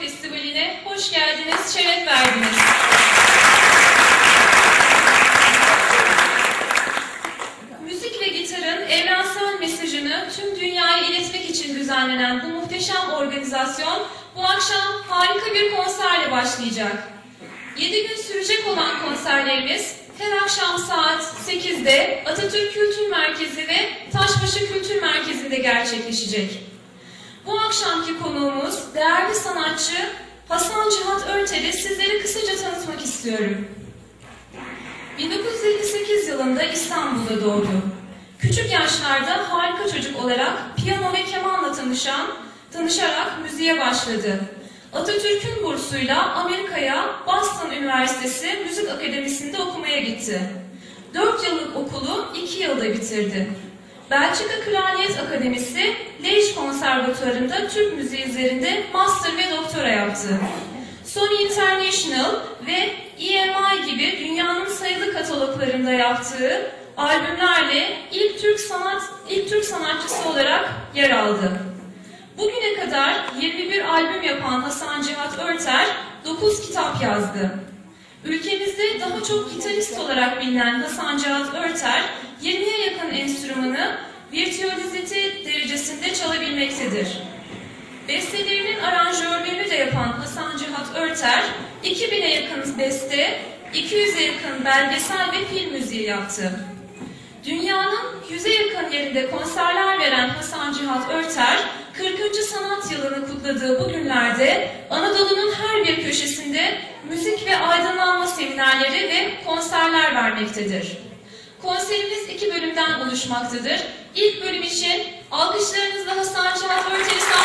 Festivali'ne hoş geldiniz, şeref verdiniz. Müzik ve gitarın evrensel mesajını tüm dünyaya iletmek için düzenlenen bu muhteşem organizasyon bu akşam harika bir konserle başlayacak. 7 gün sürecek olan konserlerimiz her akşam saat 8'de Atatürk Kültür Merkezi ve Taşbaşı Kültür Merkezi'nde gerçekleşecek. Bu akşamki konuğumuz değerli sanatçı Hasan Cihat Örter'i sizlere kısaca tanıtmak istiyorum. 1958 yılında İstanbul'da doğdu. Küçük yaşlarda harika çocuk olarak piyano ve kemanla tanışarak müziğe başladı. Atatürk'ün bursuyla Amerika'ya Boston Üniversitesi Müzik Akademisi'nde okumaya gitti. 4 yıllık okulu 2 yılda bitirdi. Belçika Kraliyet Akademisi, Liège Konservatuvarı'nda Türk müziği üzerinde master ve doktora yaptı. Sony International ve EMI gibi dünyanın sayılı kataloglarında yaptığı albümlerle ilk Türk sanatçısı olarak yer aldı. Bugüne kadar 21 albüm yapan Hasan Cihat Örter 9 kitap yazdı. Ülkemizde daha çok gitarist olarak bilinen Hasan Cihat Örter, 20'ye yakın enstrümanı virtüözite derecesinde çalabilmektedir. Bestelerinin aranjörlüğünü de yapan Hasan Cihat Örter, 2000'e yakın beste, 200'e yakın belgesel ve film müziği yaptı. Dünyanın 100'e yakın yerinde konserler veren Hasan Cihat Örter, 40. sanat yılını kutladığı bu günlerde Anadolu'nun her bir köşesinde müzik ve aydınlanma seminerleri ve konserler vermektedir. Konserimiz 2 bölümden oluşmaktadır. İlk bölüm için alkışlarınızla Hasan Cihat Örter'i